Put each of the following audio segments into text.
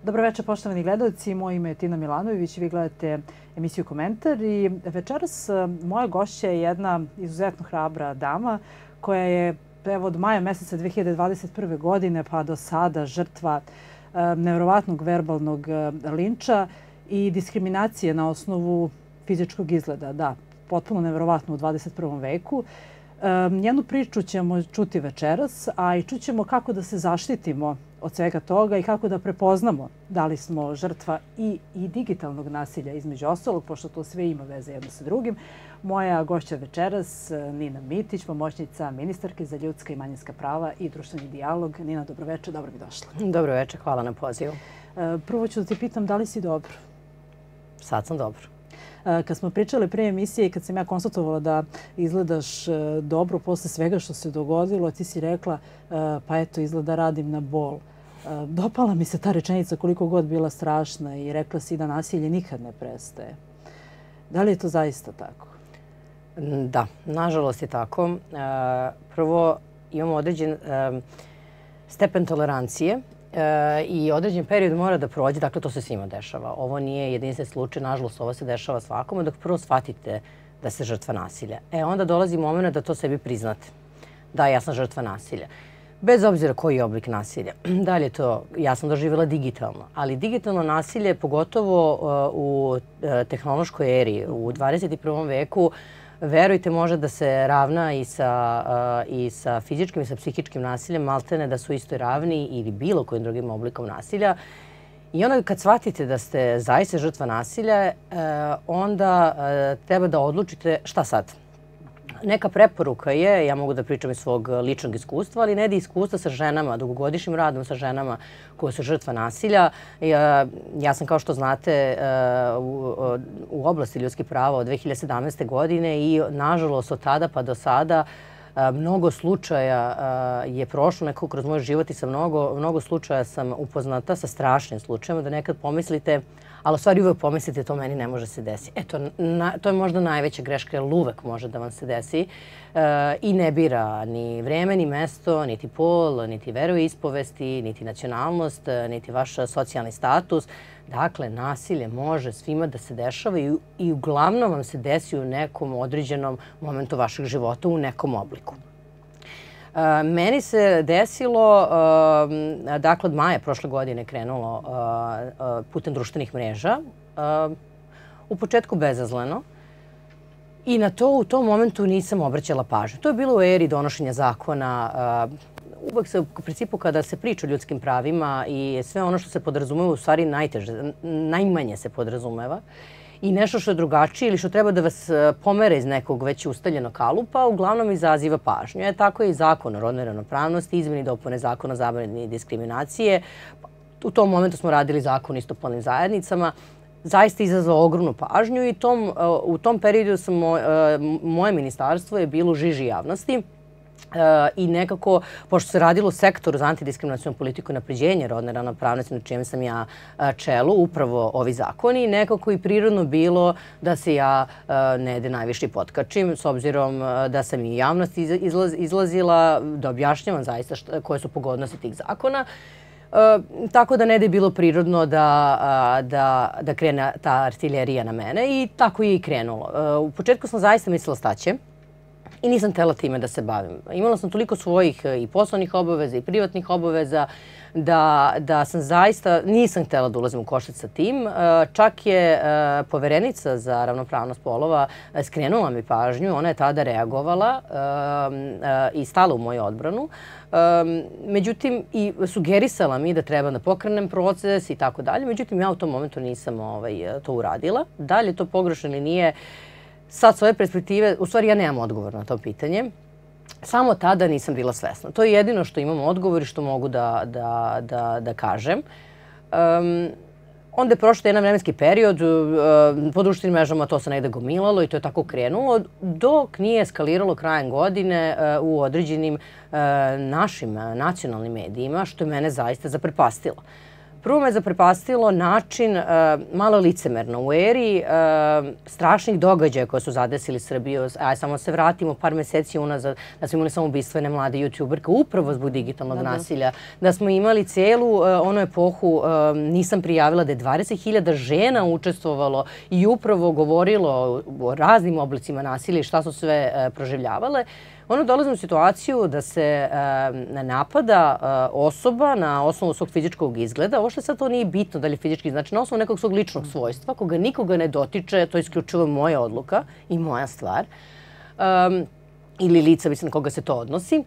Dobro večer, poštovani gledalci. Moje ime je Tina Milanović i vi gledate emisiju Komentar. I večeras moja gošća je jedna izuzetno hrabra dama koja je od maja meseca 2021. godine pa do sada žrtva neverovatnog verbalnog linča i diskriminacije na osnovu fizičkog izgleda. Da, potpuno neverovatno u 21. veku. Njenu priču ćemo čuti večeras, a i čućemo kako da se zaštitimo od svega toga i kako da prepoznamo da li smo žrtva i digitalnog nasilja između ostalog, pošto to sve ima veze jedno sa drugim. Moja gošća večeras, Nina Mitić, pomoćnica ministarke za ljudska i manjinska prava i društveni dijalog. Nina, dobro večer, dobro mi došla. Dobro večer, hvala na pozivu. Prvo ću da ti pitam da li si dobro? Sad sam dobro. Kad smo pričali pre emisije i kad sam ja konstatovala da izgledaš dobro posle svega što se dogodilo, ti si rekla pa eto izgleda radim na bol. Dopala mi se ta rečenica koliko god bila strašna i rekla si da nasilje nikad ne prestaje. Da li je to zaista tako? Da, nažalost je tako. Prvo imamo određen stepen tolerancije i određen period mora da prođe, dakle to se svima dešava. Ovo nije jedinstven slučaj, nažalost ovo se dešava svakome, dok prvo shvatite da ste žrtva nasilja. Onda dolazi moment da to sebi priznate. Da, ja sam žrtva nasilja. Bez obzira koji je oblik nasilja. Dalje to, ja sam doživjela digitalno, ali digitalno nasilje, pogotovo u tehnološkoj eri, u 21. veku, verujte, može da se ravna i sa fizičkim i sa psihičkim nasiljem, maltene da su isto ravni ili bilo kojim drugim oblikom nasilja. I onda kad shvatite da ste zaista žrtva nasilja, onda treba da odlučite šta sad. Neka preporuka je, ja mogu da pričam iz svog ličnog iskustva, ali ne da iskustva sa ženama, dugogodišnjim radom sa ženama koje su žrtva nasilja. Ja sam, kao što znate, u oblasti ljudskih prava od 2017. godine i nažalost od tada pa do sada mnogo slučaja je prošlo nekako kroz moj život i sa mnogo slučaja sam upoznata sa strašnim slučajima da nekad pomislite, ali u stvari uvek pomislite to meni ne može se desiti. Eto, to je možda najveća greška jer uvek može da vam se desi i ne bira ni vreme, ni mesto, niti pol, niti veroispovesti, niti nacionalnost, niti vaš socijalni status. Dakle, nasilje može svima da se dešava i uglavnom vam se desi u nekom određenom momentu vašeg života u nekom obliku. Meni se desilo, dakle od maja prošle godine krenulo putem društvenih mreža, u početku bezazleno. I na to u tom momentu nisam obraćala pažnju. To je bilo u eri donošenja zakona. Uvek se u principu kada se priča o ljudskim pravima i sve ono što se podrazumeva u stvari najmanje se podrazumeva i nešto što je drugačije ili što treba da vas pomere iz nekog već ustaljenog kalupa, uglavnom izaziva pažnju. Tako je i zakon o rodnoj ravnopravnosti, izmene i dopune zakona o zabrani diskriminacije. U tom momentu smo radili zakon o istopolnim zajednicama. Zaista izazvao ogromnu pažnju i u tom periodu moje ministarstvo je bilo u žiži javnosti. I nekako, pošto se radilo u sektoru za antidiskriminacionu politiku i napređenje rodne ravnopravnosti na čijem sam ja čelu, upravo ovi zakoni, nekako i prirodno bilo da se ja negde najviše potkačim, s obzirom da sam i javnost izlazila, da objašnjavam zaista koje su pogodnosti tih zakona. Tako da ne da je bilo prirodno da krene ta artiljerija na mene i tako je i krenulo. U početku sam zaista mislila staće. I nisam htjela time da se bavim. Imala sam toliko svojih i poslovnih obaveza i privatnih obaveza da sam zaista nisam htjela da ulazim u koštac sa tim. Čak je Poverenica za ravnopravnost polova skrenula mi pažnju. Ona je tada reagovala i stala u moju odbranu. Međutim, i sugerisala mi da treba da pokrenem proces i tako dalje. Međutim, ja u tom momentu nisam to uradila. Da li je to pogrešno ili nije, sad s ove perspektive, u stvari ja nemam odgovor na to pitanje. Samo tada nisam bila svesna. To je jedino što imam odgovor i što mogu da kažem. Onda je prošlo jedan vremenski period, po društvenim mrežama to se negde gomilalo i to je tako krenulo, dok nije eskaliralo krajem godine u određenim našim nacionalnim medijima, što je mene zaista zaprepastilo. Prvo me zaprepastilo način, malo licemerno, u eri strašnih događaja koje su zadesili Srbiju. Samo se vratimo par meseci unazad, da smo imali samoubistvene mlade youtuberke upravo zbog digitalnog nasilja. Da smo imali celu onu epohu, nisam prijavila da je 20.000 žena učestvovalo i upravo govorilo o raznim oblicima nasilja i šta su sve proživljavale. Ono dolazi u situaciju da se napada osoba na osnovu svog fizičkog izgleda. Ovo što sad to nije bitno da li je fizički, znači na osnovu nekog svog ličnog svojstva, koga nikoga ne dotiče, to je isključivo moja odluka i moja stvar. Ili lica, mislim, na koga se to odnosi.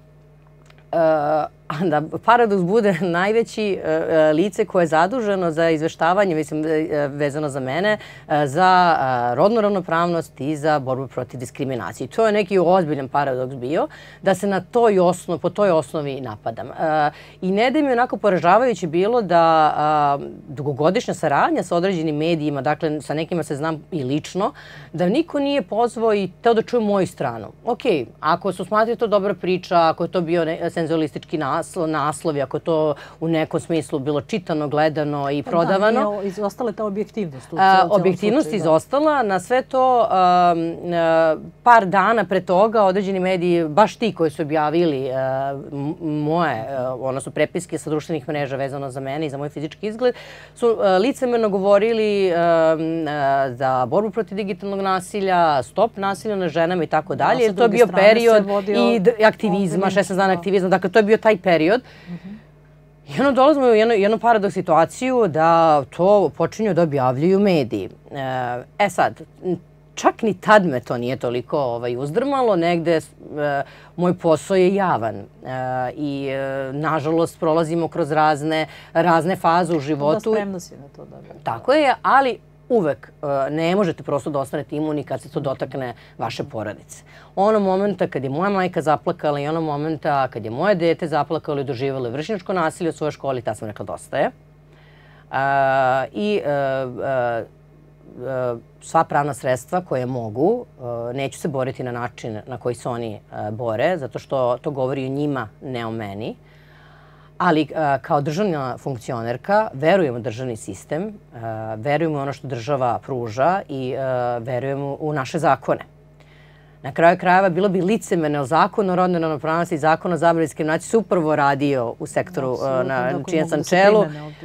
A da paradoks bude najveći, lice koje je zaduženo za izveštavanje, mislim, vezano za mene, za rodnu ravnopravnost i za borbu protiv diskriminacije. To je neki ozbiljan paradoks bio, da se po toj osnovi napadam. I ne da mi je onako poražavajuće bilo da dugogodišnja saradnja sa određenim medijima, dakle sa nekima se znam i lično, da niko nije pozvao i teo da čuje moju stranu. Ok, ako su smatrali to dobra priča, ako je to bio senzualistički naslovi, ako to u nekom smislu bilo čitano, gledano i prodavano. Da, nije izostala ta objektivnost. Objektivnost izostala. Na sve to par dana pre toga određeni mediji, baš ti koji su objavili moje, odnosno prepiske sa društvenih mreža vezano za mene i za moj fizički izgled, su licemerno govorili za borbu protiv digitalnog nasilja, stop nasilja na ženama i tako dalje. To je bio period i aktivizma, 16 dana aktivizma. Dakle, to je bio taj period. I ono dolazimo u jednu paradoks situaciju da to počinju da objavljuju mediji. Sad, čak ni tad me to nije toliko uzdrmalo. Negde moj posao je javan i nažalost prolazimo kroz razne faze u životu. Da, spremno si na to. Tako je, ali uvek ne možete prosto da ostanete imuni kad se to dotakne vaše porodice. Onog momenta kad je moja majka zaplakala i onog momenta kad je moje dete zaplakalo i doživjelo vršnjačko nasilje u svojoj školi, tad sam rekla dosta je. I sva pravna sredstva koje mogu, neću se boriti na način na koji se oni bore, zato što to govori o njima, ne o meni. Ali kao državna funkcionerka verujem u državni sistem, verujem u ono što država pruža i verujem u naše zakone. Na kraju krajeva bilo bi licemerno, zakon o rodnoj ravnopravnosti i zakon o zabrani diskriminacije su upravo radio u sektoru na čijem sam čelu.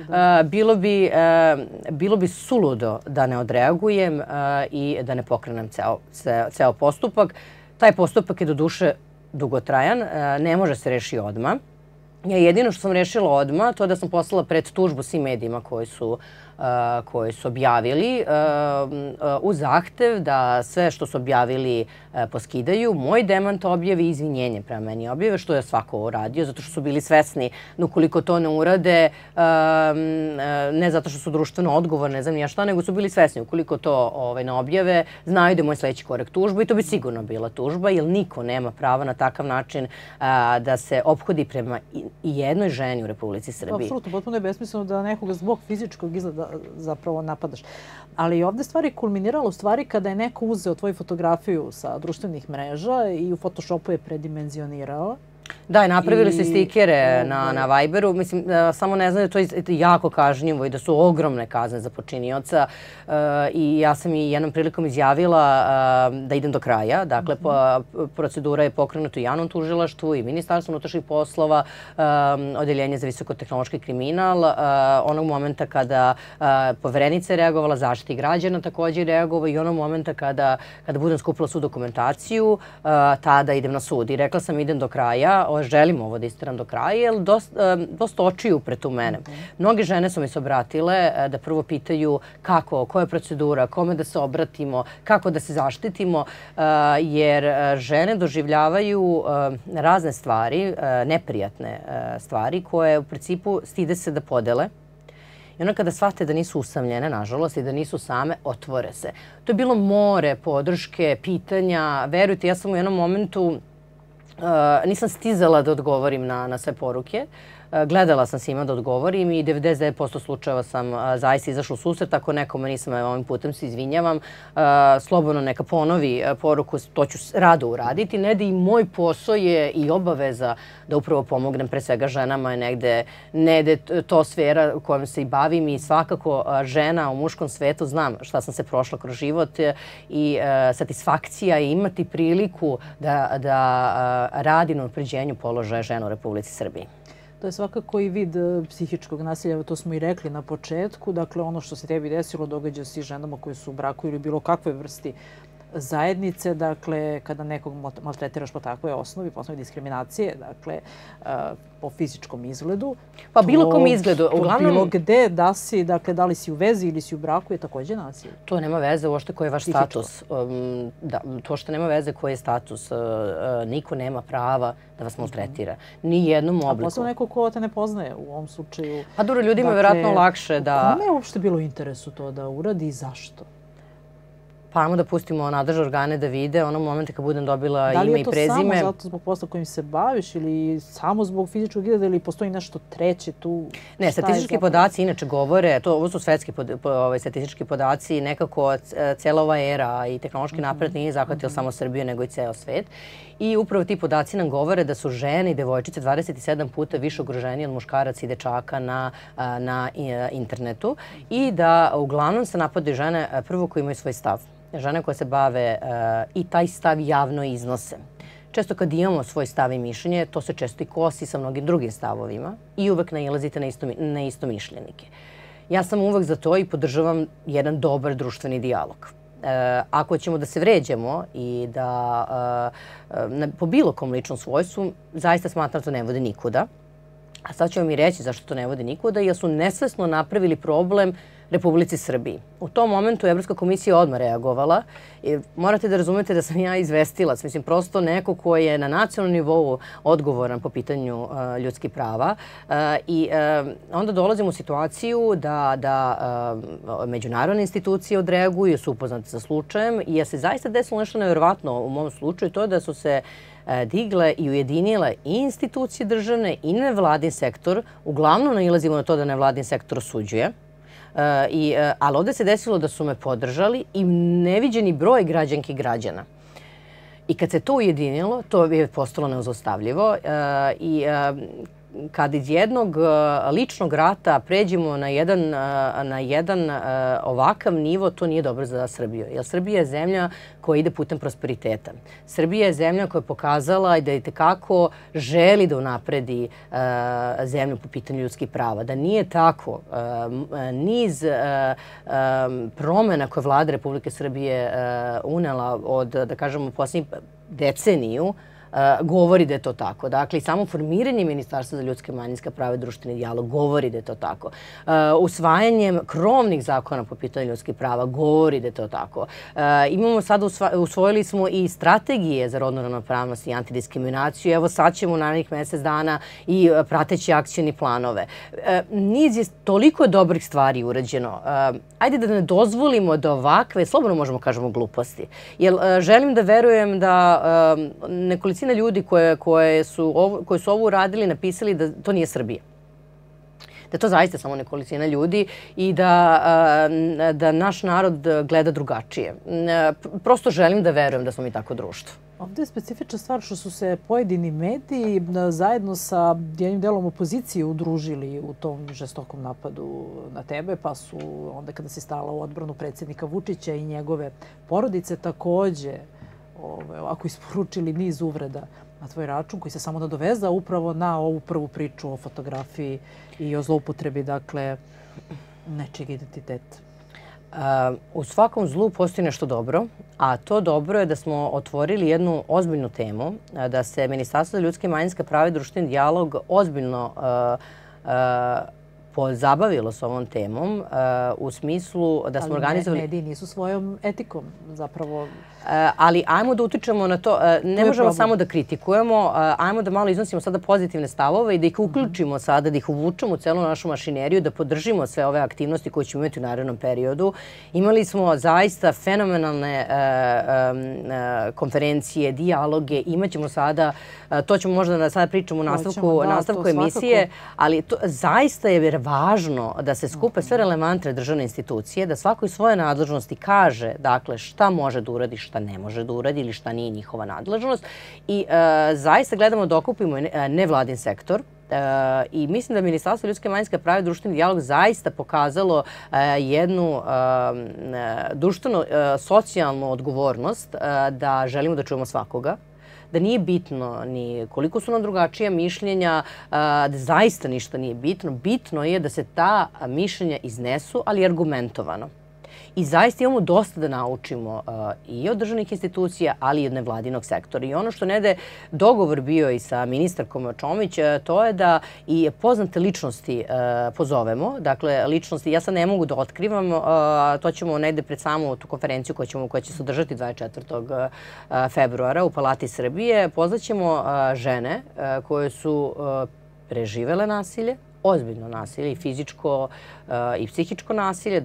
Bilo bi suludo da ne odreagujem i da ne pokrenem ceo postupak. Taj postupak je doduše dugotrajan, ne može se reši odmah. Ja jedino što sam rešila odmah, to je da sam poslala pred tužbu svim medijima koji su objavili u zahtev da sve što su objavili poskidaju, moj demant objavi i izvinjenje prema meni objave, što je svako uradio, zato što su bili svesni da ukoliko to ne urade, ne zato što su društveno odgovorne, ne znam ja šta, nego su bili svesni ukoliko to ne objave, znaju da je moj sledeći korek tužba i to bi sigurno bila tužba, jer niko nema prava na takav način da se ophodi prema i jednoj ženi u Republici Srbiji. Apsolutno, potpuno je besmisleno da nekoga zbog fizičkog izgleda zapravo napadaš. Ali ovde stvari kulminiralo u stvari kada je neko uzeo tvoju fotografiju sa društvenih mreža i u Photoshopu je predimenzionirao. Da, i napravili su stikere na Viberu. Mislim, samo ne znam da je to jako kažnjivo i da su ogromne kazne za počinioca. I ja sam i jednom prilikom izjavila da idem do kraja. Dakle, procedura je pokrenuta u javnom tužilaštvu i Ministarstvu unutrašnjih poslova, Odeljenje za visokotehnološki kriminal. Onog momenta kada Poverenica je reagovala, Zaštitnik građana također je reagovao i onog momenta kada budem skupila svu dokumentaciju, tada idem na sud. I rekla sam idem do kraja. Želim ovo da isteram do kraja, jer dosta očiju pred u mene. Mnoge žene su mi se obratile da prvo pitaju kako, koja je procedura, kome da se obratimo, kako da se zaštitimo, jer žene doživljavaju razne stvari, neprijatne stvari, koje u principu stide se da podele. I onda kada shvate da nisu usamljene, nažalost, i da nisu same, otvore se. To je bilo more podrške, pitanja. Verujte, ja sam u jednom momentu nisam stizala da odgovorim na sve poruke. gledala sam svima da odgovorim i 99% slučajeva sam zaista izašla u susret. Ako nekome nisam, ovim putem se izvinjavam, slobodno neka ponovi poruku, to ću rado uraditi. Ne da i moj posao je i obaveza da upravo pomognem pre svega ženama je negde to sfera kojom se i bavim i svakako žena u muškom svetu, znam šta sam se prošla kroz život i satisfakcija je imati priliku da radi na unapređenju položaja žena u Republici Srbiji. To je svakako i vid psihičkog nasilja, to smo i rekli na početku. Dakle, ono što se tebi desilo događa se i ženama koje su u braku ili bilo kakve vrsti zajednice. Dakle, kada nekog maltretiraš po takvoj osnovi, po osnovi diskriminacije, dakle, po fizičkom izgledu. Pa bilo kom izgledu. Uglavnom, bilo gde da si, dakle, da li si u vezi ili si u braku je takođe nasilje. To nema veze uopšte koji je vaš status. To što nema veze koji je status. Niko nema prava da vas maltretira. Ni jednom obliku. A posebno neko ko te ne poznaje u ovom slučaju. Pa dobro, ljudima je vjerojatno lakše da... Kome je uopšte bilo u interesu to da uradi i zašto? Pa ajmo da pustimo nadležne organe da vide onog momenta kad budem dobila ime i prezime. Da li je to samo zato zbog posla kojim se baviš ili samo zbog fizičkog izgleda ili postoji nešto treće tu? Ne, statistički podaci inače govore, ovo su svetski statistički podaci, nekako cijela ova era i tehnološki napred nije zahvatio samo Srbiju nego i ceo svet. I upravo ti podaci nam govore da su žene i devojčice 27 puta više ugroženije od muškaraca i dečaka na internetu i da uglavnom se napadaju žene prvo koje imaju svoj stav. Žene koje se bave i taj stav javno iznose. Često kad imamo svoj stav i mišljenje, to se često i kosi sa mnogim drugim stavovima i uvek nailazite na istomišljenike. Ja sam uvek za to i podržavam jedan dobar društveni dijalog. Ako ćemo da se vređamo i da po bilo kom ličnom svojstvu, zaista smatram da to ne vodi nikuda. A sad ću vam i reći zašto to ne vodi nikuda, jer su nesvesno napravili problem Republici Srbiji. U tom momentu Evropska komisija odmah reagovala. Morate da razumete da sam ja izvestilac. Mislim, prosto neko ko je na nacionalnom nivou odgovoran po pitanju ljudskih prava. I onda dolazimo u situaciju da međunarodne institucije odreaguju, su upoznate sa slučajem. I ja se zaista desilo nešto nevjerovatno u mom slučaju, to je da su se digle i ujedinile i institucije državne i nevladin sektor. Uglavnom nailazimo na to da nevladin sektor osuđuje. Ali ovdje se desilo da su me podržali i neviđeni broj građanki i građana. I kad se to ujedinilo, to je postalo nezaustavljivo. I kad iz jednog ličnog rata pređemo na jedan ovakav nivo, to nije dobro za Srbiju. Jer Srbija je zemlja koja ide putem prosperiteta. Srbija je zemlja koja je pokazala da itekako želi da unapredi zemlju po pitanju ljudskih prava. Da nije tako, niz promjena koje vlada Republike Srbije unela od, da kažemo, posljednjih deceniju, govori da je to tako. Dakle, samo formiranje Ministarstva za ljudske i manjinska prava i društveni dijalog govori da je to tako. Usvajanjem krovnih zakona po pitanju ljudskih prava govori da je to tako. Usvojili smo i strategije za rodnu ravnopravnost i antidiskriminaciju. Evo sad ćemo u narednih mjesec dana i prateći akcioni planove. Niz je toliko dobrih stvari urađeno. Ajde da ne dozvolimo da ovakve, slobodno možemo kažemo, gluposti. Jer želim da verujem da nekolicina ljudi koji su ovo uradili napisali da to nije Srbija. Da je to zaista samo nekolicina ljudi i da naš narod gleda drugačije. Prosto želim da verujem da smo mi tako društvo. Ovdje je specifična stvar što su se pojedini mediji zajedno sa jednim delom opozicije udružili u tom žestokom napadu na tebe, pa su onda kada si stala u odbranu predsjednika Vučića i njegove porodice takođe ovako isporučili niz uvreda na tvoj račun koji se samo nadovezao upravo na ovu prvu priču o fotografiji i o zloupotrebi, dakle, nečeg identiteta. U svakom zlu postoji nešto dobro, a to dobro je da smo otvorili jednu ozbiljnu temu, da se Ministarstvo za ljudske i manjinska prava i društveni dijalog ozbiljno pozabavilo s ovom temom u smislu da smo organizovali... Ali mediji nisu svojom etikom zapravo... Ali ajmo da utičemo na to. Ne možemo samo da kritikujemo, ajmo da malo iznosimo sada pozitivne stavove i da ih uključimo sada, da ih uvučemo u celu našu mašineriju, da podržimo sve ove aktivnosti koje ćemo imati u narednom periodu. Imali smo zaista fenomenalne konferencije, dijaloge, imaćemo sada, to ćemo možda da sada pričamo u nastavku emisije, ali zaista je važno da se skupe sve relevantne državne institucije, da svako iz svoje nadležnosti kaže dakle šta može da uradi, šta ne može da uradi ili šta nije njihova nadležnost. I zaista gledamo da okupimo nevladin sektor. I mislim da Ministarstvo ljudske i manjinska prava i društveni dijalog zaista pokazalo jednu društveno-socijalnu odgovornost da želimo da čujemo svakoga, da nije bitno ni koliko su nam drugačija mišljenja, da zaista ništa nije bitno. Bitno je da se ta mišljenja iznesu, ali argumentovano. I zaista imamo dosta da naučimo i od državnih institucija, ali i od nevladinog sektora. I ono što negde dogovor bio i sa ministarkom Čomić, to je da i poznate ličnosti pozovemo. Dakle, ličnosti, ja sad ne mogu da otkrivam, to ćemo negde pred samu tu konferenciju koja će se održati 24. februara u Palati Srbije. Pozvaćemo žene koje su preživele nasilje, ozbiljno nasilje, i fizičko i psihičko nasilje,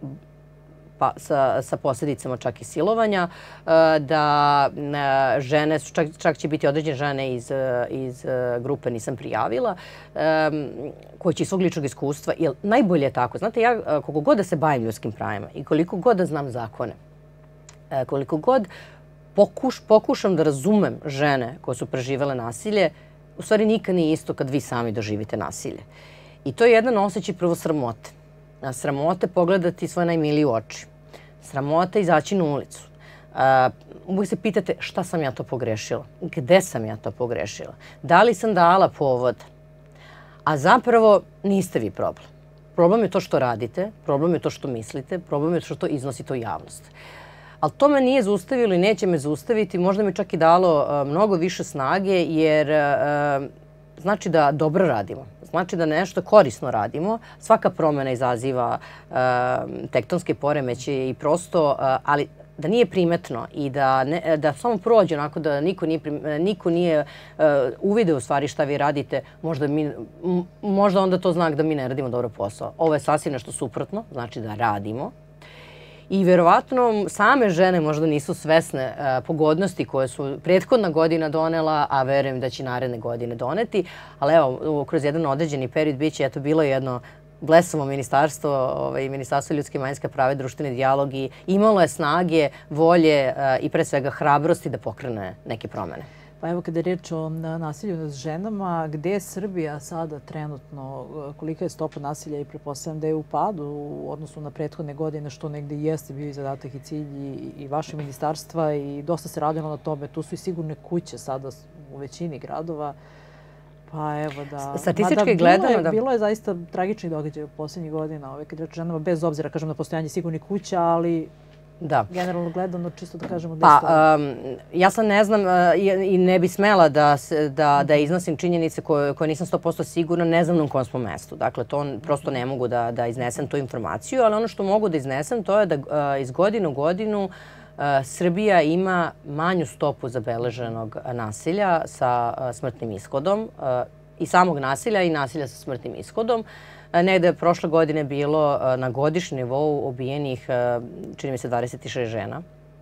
pa sa posljedicama čak i silovanja, da žene, čak će biti određene žene iz grupe Nisam prijavila, koje će iz svog ličnog iskustva, jer najbolje je tako. Znate, ja koliko god da se bavim ljudskim pravima i koliko god da znam zakone, koliko god pokušam da razumem žene koje su preživele nasilje, u stvari nikad nije isto kad vi sami doživite nasilje. I to je jedan osjećaj prvo sramote. Sramote pogledati svoje najmilije u oči. Sramote izaći na ulicu. Uvijek se pitate šta sam ja to pogrešila? Gde sam ja to pogrešila? Da li sam dala povod? A zapravo niste vi problem. Problem je to što radite, problem je to što mislite, problem je to što iznosite u javnost. Ali to me nije zaustavilo i neće me zaustaviti. Možda mi čak i dalo mnogo više snage jer znači da dobro radimo. Znači da nešto korisno radimo. Svaka promjena izaziva tektonske poremeće i prosto, ali da nije primetno i da samo prođe onako da niko nije uvideo u stvari šta vi radite, možda onda to znak da mi ne radimo dobro posao. Ovo je sasvim nešto suprotno, znači da radimo. I verovatno same žene možda nisu svesne pogodnosti koje su prethodna godina donela, a verujem da će naredne godine doneti. Ali evo, kroz jedan određeni period biće bilo jedno blesavo ministarstvo, Ministarstvo ljudske i manjinska prava i društveni dijalog, i imalo je snage, volje i pre svega hrabrosti da pokrene neke promene. Pa evo, kada je riječ o nasilju nad ženama, gdje je Srbija sada trenutno, kolika je stopa nasilja, i pretpostavljam da je u padu u odnosu na prethodne godine, što negdje jeste bio i zadatak i cilj i vaše ministarstva, i dosta se radilo na tome. Tu su i sigurne kuće sada u većini gradova. Pa evo da... Statistički gledano... Bilo je zaista tragični događaj u posljednjih godina, kada je riječ o ženama, bez obzira, kažem, na postojanje sigurnih kuća, ali... Da. Generalno gledano, čisto da kažemo da je stvarno. Ja sad ne znam i ne bi smela da iznosim činjenice koje nisam 100% sigurna, ne znam na kom smo mestu. Dakle, to prosto ne mogu da iznesem tu informaciju, ali ono što mogu da iznesem to je da iz godine u godinu Srbija ima manju stopu zabeleženog nasilja sa smrtnim ishodom, i samog nasilja i nasilja sa smrtnim ishodom. Negde je prošle godine bilo na godišnjem nivou ubijenih, čini mi se, 26 žena.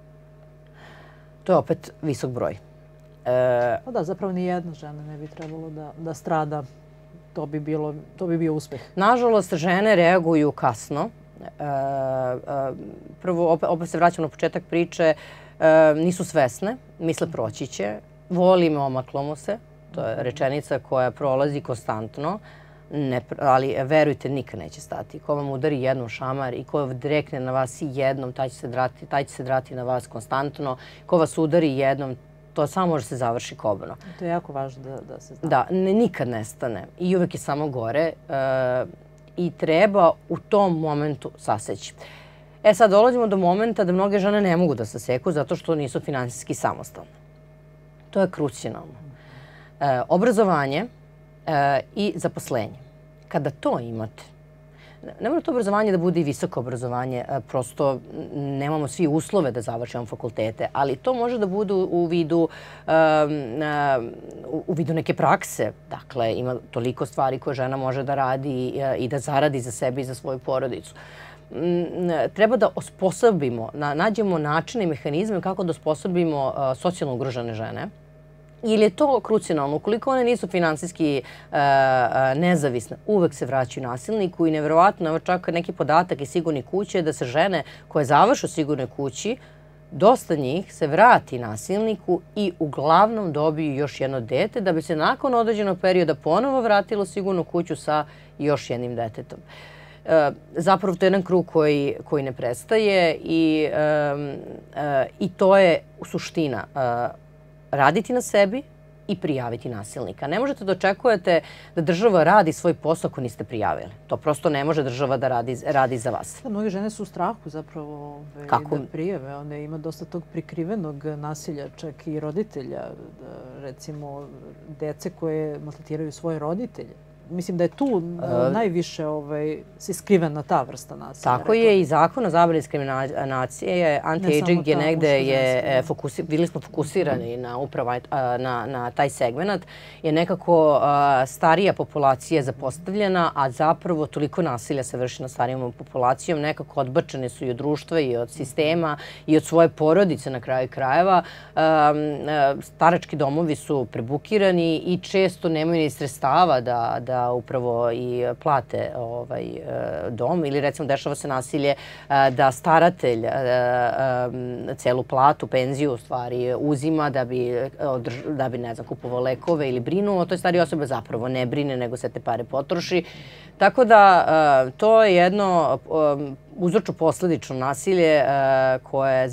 To je opet visok broj. Da, zapravo ni jedna žena ne bi trebalo da strada. To bi bio uspeh. Nažalost, žene reaguju kasno. Prvo, opet se vraćamo na početak priče, nisu svesne, misle proći će, voli me, omaklo mu se. To je rečenica koja prolazi konstantno. Ali verujte, nikad neće stati. Ko vam udari jednom šamar i ko direktne na vas jednom, taj će se drati na vas konstantno. Ko vas udari jednom, to samo može se završi kobno. To je jako važno da se zna. Da, nikad nestane. I uvek je samo gore. I treba u tom momentu saseći. Sad dolazimo do momenta da mnoge žene ne mogu da saseku zato što nisu finansijski samostalne. To je krucijalno. Obrazovanje i zaposlenje. Kada to imate, ne mora to obrazovanje da bude i visoko obrazovanje, prosto nemamo svi uslove da završimo fakultete, ali to može da bude u vidu neke prakse. Dakle, ima toliko stvari koje žena može da radi i da zaradi za sebe i za svoju porodicu. Treba da osposobimo, nađemo načine i mehanizme kako da osposobimo socijalno ugrožene žene. Ili je to krucijalno? Ukoliko one nisu finansijski nezavisne, uvek se vraćaju nasilniku i nevjerovatno, evo čak neki podatak iz Sigurne kuće da se žene koje završe u Sigurnoj kući, dosta njih se vrati nasilniku i uglavnom dobiju još jedno dete da bi se nakon određenog perioda ponovo vratilo u Sigurnu kuću sa još jednim detetom. Zapravo to je jedan krug koji ne prestaje i to je suština. Raditi na sebi i prijaviti nasilnika. Ne možete da očekujete da država radi svoj posao ako niste prijavili. To prosto ne može država da radi za vas. Mnoge žene su u strahu zapravo da prijave. One ima dosta tog prikrivenog nasilja, čak i roditelja. Recimo, dece koje maltretiraju svoje roditelje. Mislim da je tu najviše skrivena ta vrsta nasilja. Tako je i zakon o zabrani diskriminacije, anti-aging je negde, bili smo fokusirani upravo na taj segment, je nekako starija populacija zapostavljena, a zapravo toliko nasilja se vrši na starijom populacijom, nekako odbačene su i od društva i od sistema i od svoje porodice na kraju krajeva. Starački domovi su prebukirani i često nemaju ni sredstava da upravo i plate dom ili recimo dešava se nasilje da staratelj celu platu, penziju u stvari uzima da bi ne znam, kupovao lekove ili brinuo. O toj stariji osobe zapravo ne brine nego se te pare potroši. Tako da to je jedno uzročno-posledično nasilje koje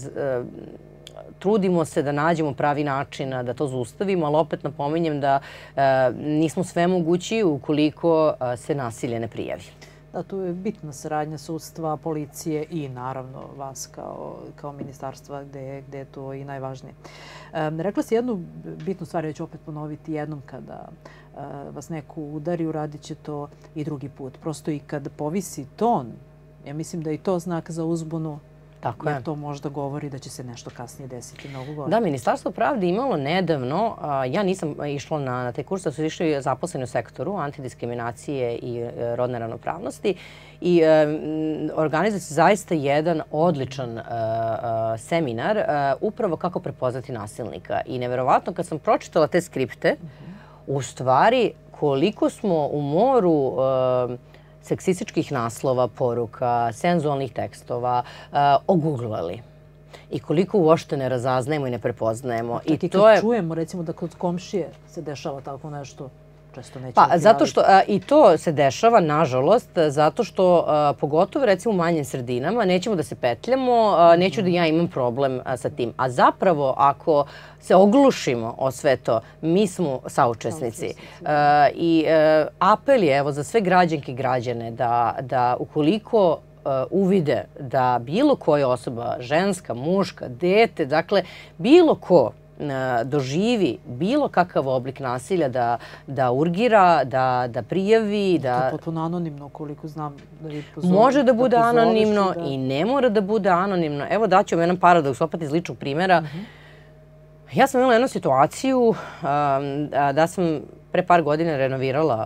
trudimo se da nađemo pravi način da to zaustavimo, ali opet napominjem da nismo sve mogući ukoliko se nasilje ne prijavi. Da, tu je bitna saradnja sudstva, policije i naravno vas kao ministarstva gde je to i najvažnije. Rekla si jednu bitnu stvar, ja ću opet ponoviti, jednom kada vas neko udari, uradit će to i drugi put. Prosto i kad povisi ton, ja mislim da je i to znak za uzbunu. Jer to možda govori da će se nešto kasnije desiti mnogo gore. Da, Ministarstvo pravde imalo nedavno, ja nisam išla na taj kurs, da su išli zaposleni u sektoru antidiskriminacije i rodne ravnopravnosti i organizuje se zaista jedan odličan seminar upravo kako prepoznati nasilnika. I neverovatno kad sam pročitala te skripte, u stvari koliko smo u moru seksističkih naslova, poruka, senzualnih tekstova oguglali. I koliko uopšte ne razaznajemo i ne prepoznajemo. I kad čujemo, recimo, da kod komšije se dešava tako nešto, često nećemo prijaviti. Zato što i to se dešava, nažalost, zato što pogotovo recimo u manjim sredinama nećemo da se petljamo, neću da ja imam problem sa tim. A zapravo ako se oglušimo o sve to, mi smo saučesnici. I apel je evo za sve građanke i građane da ukoliko uvide da bilo koja osoba, ženska, muška, dete, dakle bilo ko doživi bilo kakav oblik nasilja, da urgira, da prijavi. To je potpuno anonimno, koliko znam. Može da bude anonimno i ne mora da bude anonimno. Evo daću vam jedan paradoks, opet iz ličnog primjera. Ja sam imala jednu situaciju da sam pre par godina renovirala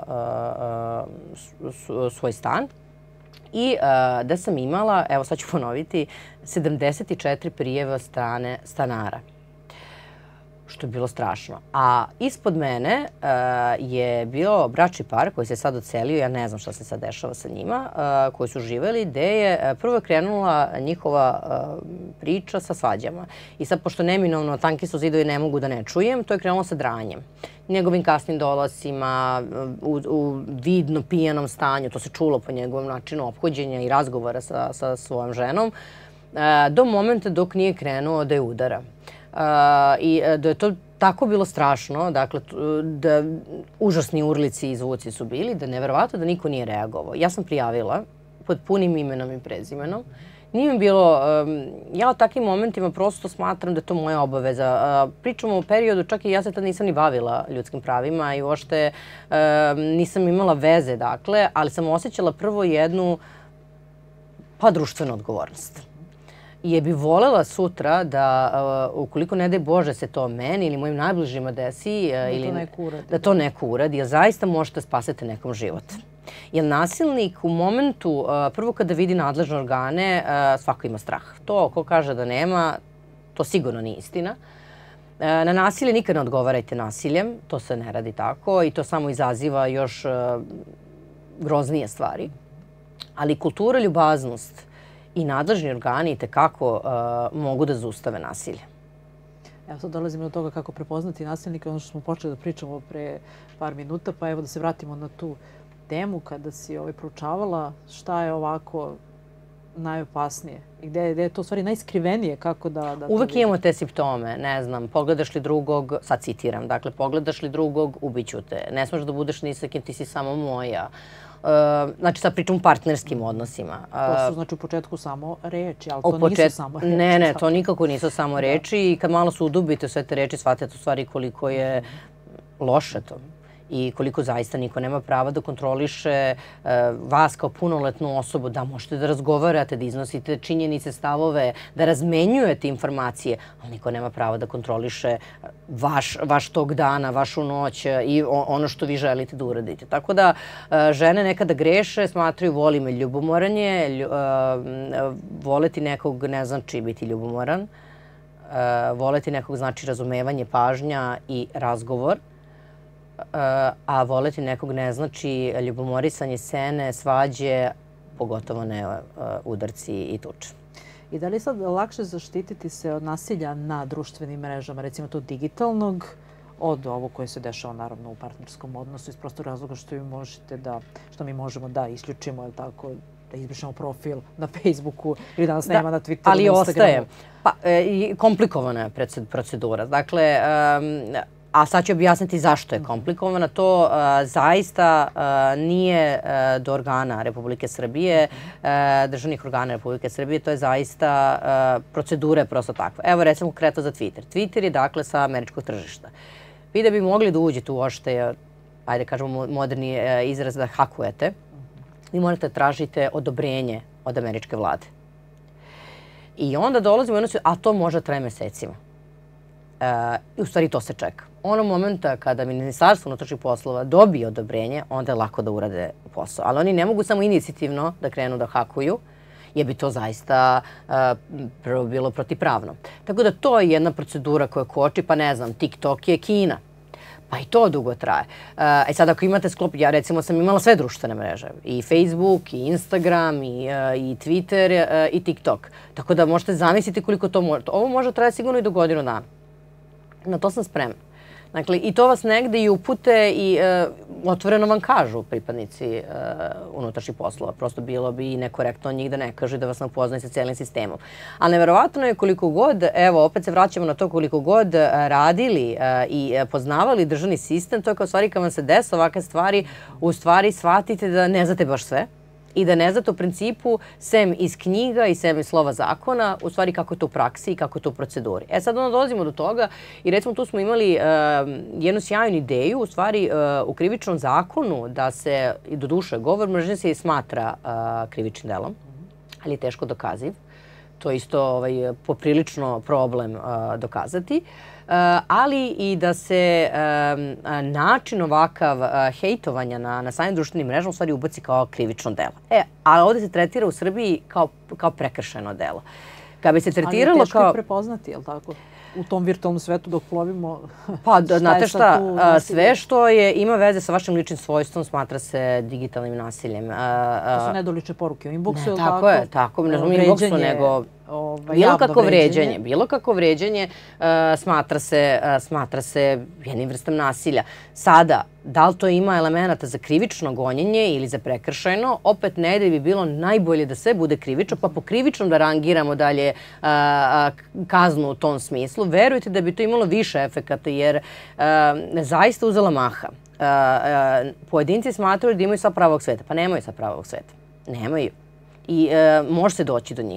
svoj stan i da sam imala, evo sad ću ponoviti, 74 prijave od strane stanara. Što je bilo strašno. A ispod mene je bio bračni par koji se sad odselio, ja ne znam šta se sad dešava sa njima, koji su živeli, gde je prvo krenula njihova priča sa svađama. I sad, pošto neminovno tanki su zidovi, ne mogu da ne čujem, to je krenulo sa dranjem. Njegovim kasnim dolascima, u vidno pijanom stanju, to se čulo po njegovom načinu ophođenja i razgovora sa svojom ženom, do momenta dok nije krenuo da je udara. I da je to tako bilo strašno, dakle, da užasni urlici i zvuci su bili, da je neverovatno da niko nije reagovao. Ja sam prijavila pod punim imenom i prezimenom. Nije mi bilo, ja o takvim momentima prosto smatram da je to moja obaveza. Pričamo o periodu, čak i ja se tad nisam ni bavila ljudskim pravima i uopšte nisam imala veze, dakle, ali sam osjećala prvo jednu, pa društvenu odgovornost. I bi volela sutra da, ukoliko ne daj Bože se to meni ili mojim najbližima desi, da to neko uradi, jer zaista možete spasiti nekom život. Jer nasilnik u momentu, prvo kada vidi nadležne organe, svako ima strah. To ko kaže da nema, to sigurno nije istina. Na nasilje nikad ne odgovarajte nasiljem, to se ne radi tako i to samo izaziva još groznije stvari. Ali kultura, ljubaznost i nadležni organi itekako mogu da zaustave nasilje. Evo sad dolazimo do toga kako prepoznati nasilnika, ono što smo počeli da pričamo pre par minuta, pa evo da se vratimo na tu temu kada si proučavala šta je ovako najopasnije i gde je to u stvari najskrivenije, kako da uvek imamo te simptome, ne znam, pogledaš li drugog, sad citiram, dakle, pogledaš li drugog, ubiću te, ne smeš da budeš ni sa kim, ti si samo moja. Znači, sad pričam o partnerskim odnosima. To su, znači, u početku samo reči, ali to nisu samo reči. Ne, to nikako nisu samo reči i kad malo se udubite sve te reči, shvatite u stvari koliko je loše to. I koliko zaista niko nema prava da kontroliše vas kao punoletnu osobu, da možete da razgovarate, da iznosite činjenice, stavove, da razmenjujete informacije, ali niko nema prava da kontroliše vaš tog dana, vašu noć i ono što vi želite da uradite. Tako da žene nekada greše, smatraju voli me ljubomoranje, voleti nekog ne znači biti ljubomoran, voleti nekog znači razumevanje, pažnja i razgovor. A voleti nekog ne znači ljubomorisanje, scene, svađe, pogotovo ne udarci i tuče. I da li je sad lakše zaštititi se od nasilja na društvenim mrežama, recimo to digitalnog, od ovog koje se dešava naravno u partnerskom odnosu, iz prostog razloga što mi možemo da isključimo, tako, da izbrišemo profil na Facebooku ili danas nema na Twitteru, ali na Instagramu. Ostaje. Komplikovana je procedura. Dakle, a sad ću objasniti zašto je komplikovana. To zaista nije do organa Republike Srbije, državnih organa Republike Srbije. To je zaista, procedura je prosto takva. Evo recimo konkretno za Twitter. Twitter je dakle sa američkog tržišta. Vi da bi mogli da uđete uopšte, ajde kažemo moderni izraz da hakujete, vi morate tražite odobrenje od američke vlade. I onda dolazimo u a to može traje mesecima. I u stvari to se čeka. Onog momenta kada Ministarstvo unutrašnjih poslova dobije odobrenje, onda je lako da urade posao. Ali oni ne mogu samo inicijativno da krenu da hakuju, jer bi to zaista prvo bilo protivpravno. Tako da to je jedna procedura koja koči, pa ne znam, TikTok je Kina. Pa i to dugo traje. Sad ako imate sklop, ja recimo sam imala sve društvene mreže. I Facebook, i Instagram, i Twitter, i TikTok. Tako da možete zamisliti koliko to može. Ovo može trajati sigurno i do godinu dana. Na to sam spremna. Dakle, i to vas negde i upute i otvoreno vam kažu pripadnici unutrašnjih poslova. Prosto bilo bi i nekorektno od njih da ne kažu i da vas ne upoznaju sa cijelim sistemom. Ali neverovatno je koliko god, evo, opet se vraćamo na to, koliko god radili i poznavali državni sistem, to je kao stvari kad vam se desa ovakve stvari, u stvari shvatite da ne znate baš sve. I da ne znate u principu, sem iz knjiga i sem iz slova zakona, u stvari kako je to u praksi i kako je to u proceduri. Sad onda dolazimo do toga i recimo tu smo imali jednu sjajnu ideju, u stvari u krivičnom zakonu da se, i do duše, govor mržnje se i smatra krivičnim delom, ali je teško dokaziv. To je isto poprilično problem dokazati. Ali i da se način ovakav hejtovanja na samim društvenim mrežama u stvari ubaci kao krivično delo. Ali ovdje se tretira u Srbiji kao prekršajno delo. Ali je teško je prepoznati, je li tako? U tom virtualnom svetu dok plovimo, pa, znate šta, sve što ima veze sa vašim ličnim svojstvom smatra se digitalnim nasiljem. To su nedolične poruke u inboxu, ili tako? Tako, ne znam u inboxu, nego bilo kako vređanje smatra se jednim vrstom nasilja. Sada, da li to ima elemenata za krivično gonjenje ili za prekršajno, opet negdje bi bilo najbolje da sve bude krivično, pa po krivičnom da rangiramo dalje kaznu u tom smislu. Verujte da bi to imalo više efekata jer zaista uzela maha. Pojedinci smatraju da imaju sva prava ovog sveta. Pa nemaju sva prava ovog sveta. Nemaju. I može se doći do njih.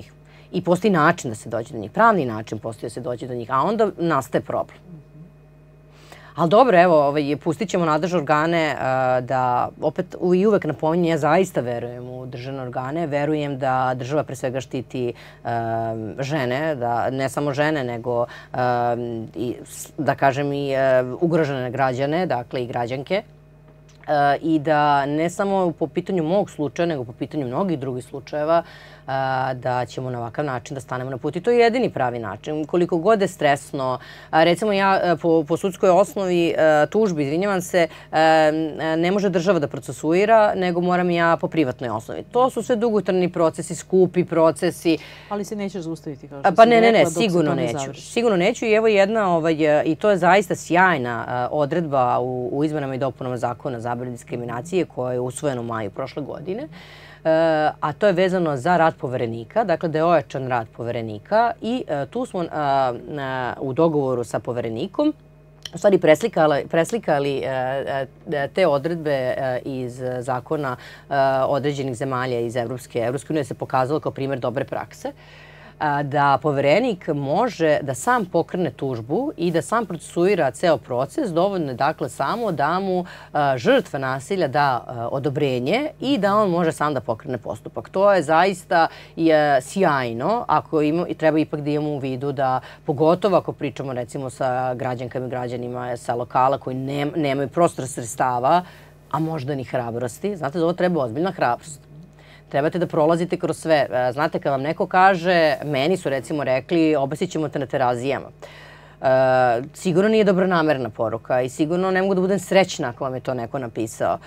I postoji način da se dođe do njih, pravni način postoji da se dođe do njih, a onda nastaje problem. Ali dobro, evo, pustit ćemo nadležne organe da, opet i uvek napominjem, ja zaista verujem u državne organe, verujem da država pre svega štiti žene, da ne samo žene, nego da kažem i ugrožene građane, dakle i građanke. I da ne samo po pitanju mog slučaja, nego po pitanju mnogih drugih slučajeva, da ćemo na ovakav način da stanemo na put. I to je jedini pravi način. Koliko god je stresno, recimo ja po sudskoj osnovi tužbi, izvinjavam se, ne može država da procesuira, nego moram ja po privatnoj osnovi. To su sve dugotrajni procesi, skupi procesi. Ali se nećeš zaustaviti, kao što pa si rekla, ne, dok se to ne završi. Sigurno neću i evo jedna, i to je zaista sjajna odredba u izmenama i dopunama zakona o zabrani diskriminacije koja je usvojena u maju prošle godine. A to je vezano za rad poverenika, dakle da je ojačan rad poverenika i tu smo u dogovoru sa poverenikom u stvari preslikali te odredbe iz zakona određenih zemalja iz Evropske unije, se pokazalo kao primjer dobre prakse, da poverenik može da sam pokrene tužbu i da sam procesuira ceo proces, dovoljno je dakle samo da mu žrtva nasilja da odobrenje i da on može sam da pokrene postupak. To je zaista sjajno, ako treba ipak da imamo u vidu da, pogotovo ako pričamo recimo sa građankama i građanima sa lokala koji nemaju prostor sredstava, a možda ni hrabrosti. Znate, za ovo treba ozbiljna hrabrost. Trebate da prolazite kroz sve. Znate, kad vam neko kaže, meni su recimo rekli, obesit ćemo te na Terazijama. Sigurno nije dobronamerna poruka i sigurno ne mogu da budem srećna ako vam je to neko napisao.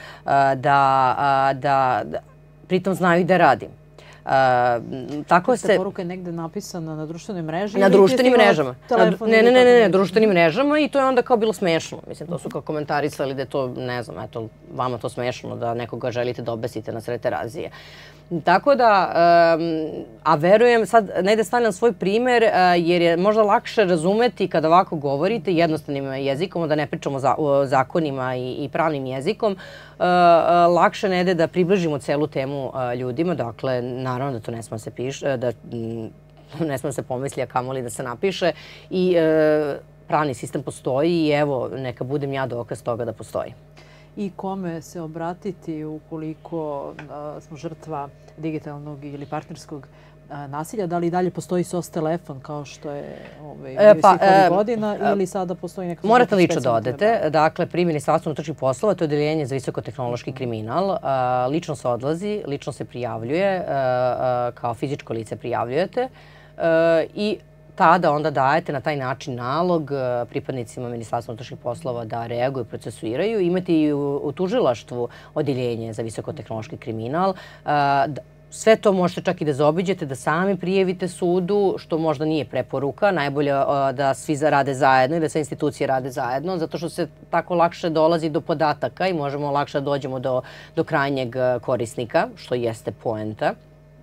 Da pritom znaju i da radim. Tako se... Poruka je negde napisana na društvenoj mreži? Na društvenim mrežama. Ne, društvenim mrežama i to je onda kao bilo smešno. Mislim, to su kao komentarisali da je to, ne znam, eto, vama to smešno da nekoga želite da obesite na sred Terazije. Tako da, a verujem, sad ne da stavljam svoj primer, jer je možda lakše razumeti kada ovako govorite jednostavnim jezikom, da ne pričamo o zakonima i pravnim jezikom, lakše ne da približimo celu temu ljudima, dakle, naravno da to ne sme se piše, da ne sme se pomisli, a kamoli da se napiše i pravni sistem postoji i evo, neka budem ja dokaz toga da postoji. I kome se obratiti ukoliko smo žrtva digitalnog ili partnerskog nasilja? Da li i dalje postoji SOS telefon kao što je svih ovih godina ili sada postoji neka... Morate lično da odete. Dakle, pri Ministarstvu unutrašnjih poslova, to je odeljenje za visokotehnološki kriminal. Lično se odlazi, lično se prijavljuje, kao fizičko lice prijavljujete i tada onda dajete na taj način nalog pripadnicima Ministarstva unutrašnjih poslova da reaguju, procesuiraju. Imate i u tužilaštvu odeljenje za visokotehnološki kriminal. Sve to možete čak i da zaobiđete, da sami prijavite sudu, što možda nije preporuka. Najbolje da svi rade zajedno i da sve institucije rade zajedno, zato što se tako lakše dolazi do podataka i možemo lakše da dođemo do krajnjeg korisnika, što jeste poenta.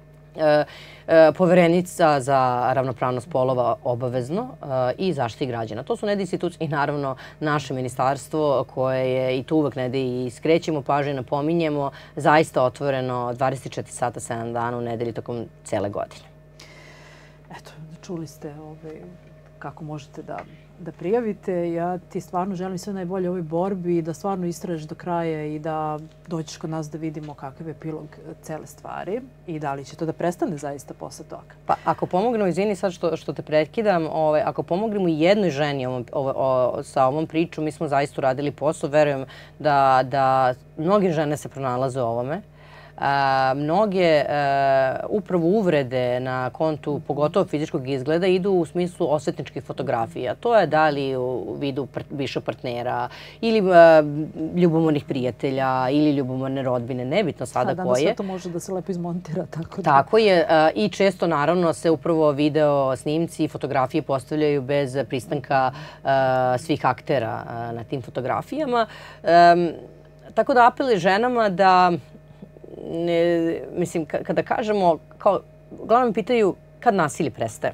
Poverenica za ravnopravnost polova obavezno i zaštiti građana. To su negde institucije i naravno naše ministarstvo koje je i tu uvek negde i skrećemo pažnju i napominjemo zaista otvoreno 24 sata, 7 dana u nedelji tokom cele godine. Eto, čuli ste kako možete da prijavite. Ja ti stvarno želim sve najbolje u ovoj borbi i da stvarno istražiš do kraja i da dođeš kod nas da vidimo kakav je epilog cele stvari i da li će to da prestane zaista posle toga. Pa ako pomognemo, izvini sad što te prekidam, ako pomognemo i jednoj ženi sa ovom pričom, mi smo zaista uradili posao. Verujem da mnoge žene se pronalaze u ovome. Mnoge upravo uvrede na kontu, pogotovo fizičkog izgleda, idu u smislu osvetničkih fotografija. To je da li u vidu više partnera ili ljubomornih prijatelja ili ljubomorne rodbine, nebitno sada koje. Danas sve to može da se lepo izmontira. Tako je i često naravno se upravo video snimci i fotografije postavljaju bez pristanka svih aktera na tim fotografijama. Tako da apelujem ženama da mislim, kada kažemo, uglavnom pitaju kad nasilje prestaje.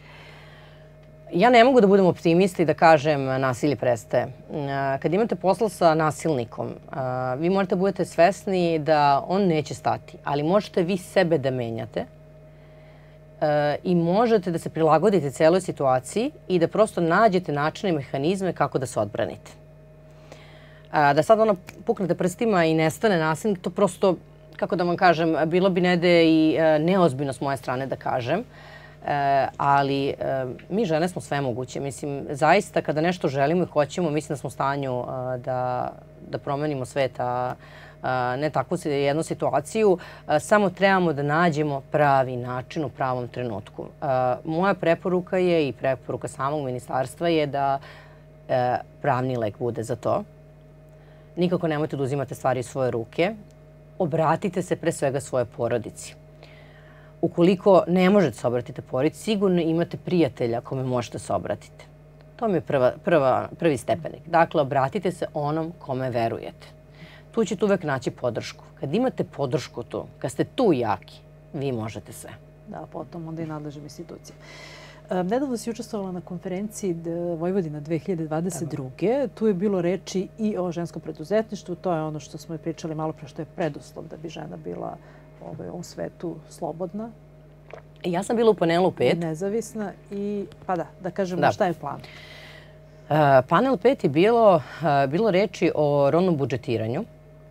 Ja ne mogu da budem optimista i da kažem nasilje prestaje. Kad imate posla sa nasilnikom, vi morate da budete svesni da on neće stati, ali možete vi sebe da menjate i možete da se prilagodite celoj situaciji i da prosto nađete načine i mehanizme kako da se odbranite. Da sad puknete prstima i nestane nasilnik, to prosto, kako da vam kažem, bilo bi negde i neozbiljno s moje strane da kažem. Ali mi žene smo sve moguće. Mislim, zaista kada nešto želimo i hoćemo, mislim da smo u stanju da promenimo svet, a ne takvu jednu situaciju. Samo trebamo da nađemo pravi način u pravom trenutku. Moja preporuka je i preporuka samog ministarstva je da pravni lek bude za to. Nikako nemojte da uzimate stvari u svoje ruke. Obratite se pre svega svoje porodici. Ukoliko ne možete se obratiti porodici, sigurno imate prijatelja kome možete se obratiti. To mi je prvi stepenik. Dakle, obratite se onom kome verujete. Tu ćete uvek naći podršku. Kad imate podršku tu, kad ste tu jaki, vi možete sve. Da, potom onda i nadležne institucije. Nedavno si učestvovala na konferenciji Vojvodina 2022. Tu je bilo reči i o ženskom preduzetništvu. To je ono što smo pričali malo pre, što je preduslov da bi žena bila u ovom svetu slobodna. Ja sam bila u panelu 5. Nezavisna i, pa da kažemo šta je plan. Panel 5 je bilo reči o rodnom budžetiranju,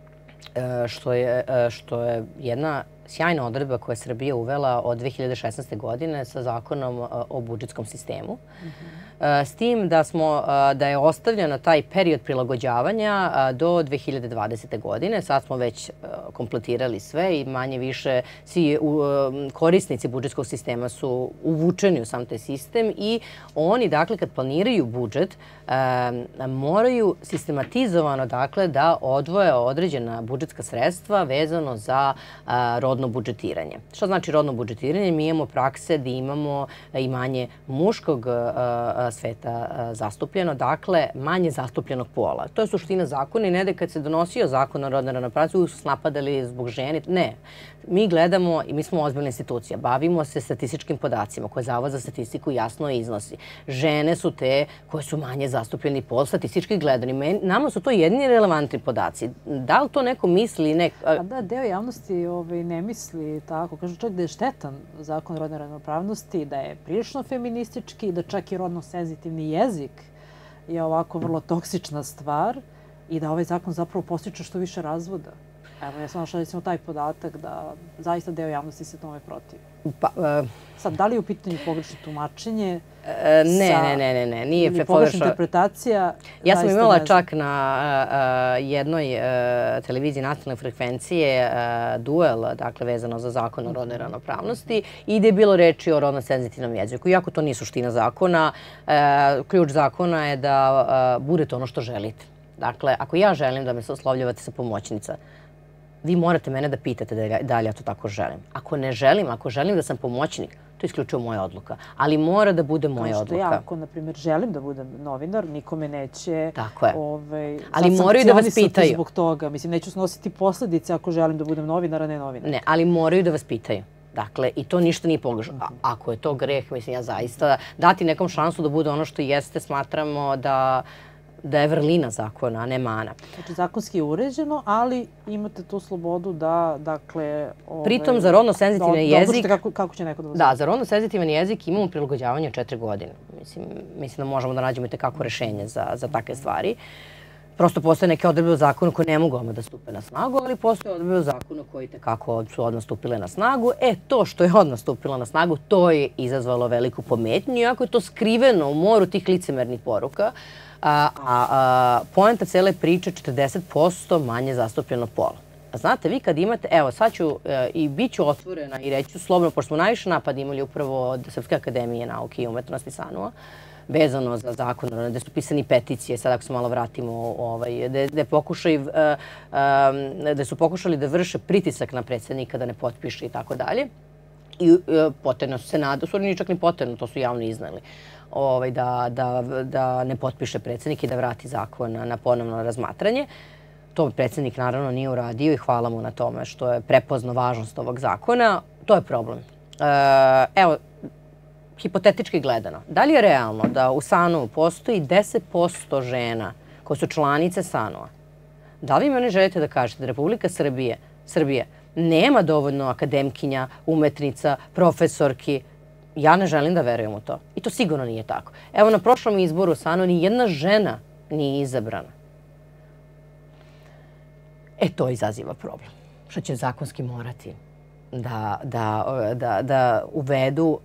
što je jedna sjajna odredba koja je Srbija uvela od 2016. godine sa zakonom o budžetskom sistemu. S tim da je ostavljeno taj period prilagođavanja do 2020. godine. Sad smo već kompletirali sve i manje više svi korisnici budžetskog sistema su uvučeni u sam taj sistem i oni, dakle, kad planiraju budžet, moraju sistematizovano, dakle, da odvoje određena budžetska sredstva vezano za rodno budžetiranje. Što znači rodno budžetiranje? Mi imamo prakse da imamo i manje muškog sveta zastupljeno, dakle, manje zastupljenog pola. To je suština zakona i ne da kad se donosio zakon o rodnoj ravnopravnosti uvijek su napadali zbog žene. Ne. Mi gledamo i mi smo ozbiljna institucija. Bavimo se statističkim podacima koje Zavod za statistiku jasno iznosi. Žene su te koje su manje zastupljeni pol, statistički gledani. Nama su to jedini relevantni podaci. Da li to neko misli? Da, deo javnosti ne misli tako. Kažu čak da je štetan zakon o rodnoj ravnopravnosti, da je prilično feministički, da čak i rodno senzitivni jezik je ovako vrlo toksična stvar i da ovaj zakon zapravo postiče što više razvoda. Evo, ja sam našla recimo taj podatak da zaista deo javnosti se tome protivi. Sad, da li je u pitanju pogrešno tumačenje? Ne, nije pogrešna interpretacija? Ja sam imala čak na jednoj televiziji nacionalne frekvencije duel, dakle, vezano za zakon o rodnoj ravnopravnosti i gde je bilo reči o rodno senzitivnom jeziku. Iako to nije suština zakona, ključ zakona je da budete ono što želite. Dakle, ako ja želim da me se oslovljavate sa pomoćnica, vi morate mene da pitate da li ja to tako želim. Ako ne želim, ako želim da sam pomoćnik, to je isključivo moja odluka. Ali mora da bude moja odluka. Kao što ja, ako, na primjer, želim da budem novinar, nikome neće ali moraju da vas pitaju. Zbog toga. Mislim, neću snositi posljedice ako želim da budem novinar, a ne novinar. Ne, ali moraju da vas pitaju. Dakle, i to ništa nije pogrešno. Ako je to greh, mislim, ja zaista dati nekom šansu da bude ono što jeste, smatramo da je vrlina zakona, a ne mana. Znači, zakonski je uređeno, ali imate tu slobodu da, dakle... Pritom, za rodno senzitivan jezik... Kako će neko da vas... Da, za rodno senzitivan jezik imamo prilagođavanje 4 godine. Mislim da možemo da nađemo i tekako rešenje za takve stvari. Prosto postoje neke odredbe u zakonu koje ne mogu odmah da stupe na snagu, ali postoje odredbe u zakonu koji tekako su odmah stupile na snagu. To što je odmah stupilo na snagu, to je izazvalo veliku pometnju, iako je to skriveno u moru tih licemernih poruka. Poenta cele priče 40% manje zastupljeno pola. Znate, vi kad imate, evo sad ću i bit ću otvorena i reći ću slobodno, pošto smo najviše napad imali upravo od Srpske akademije nauke i umetnosti SANU-a, vezano za zakon, gde su pisani peticije, sad ako se malo vratimo, gde su pokušali da vrše pritisak na predsjednika da ne potpiše i tako dalje. I poterno su se nadali, su oni čak ni poterno, to su javno iznali, da ne potpiše predsjednik i da vrati zakon na ponovno razmatranje. To predsjednik naravno nije uradio i hvala mu na tome što je prepoznao važnost ovog zakona. To je problem. Evo, hipotetički gledano, da li je realno da u SANU postoji 10% žena koje su članice SANU-a? Da li mi oni želite da kažete da Republika Srbije nema dovoljno akademkinja, umetnica, profesorki Ja ne želim da verujem u to. I to sigurno nije tako. Evo, na prošlom izboru stvarno ni jedna žena nije izabrana. To izaziva problem. Što će zakonski morati da uvedu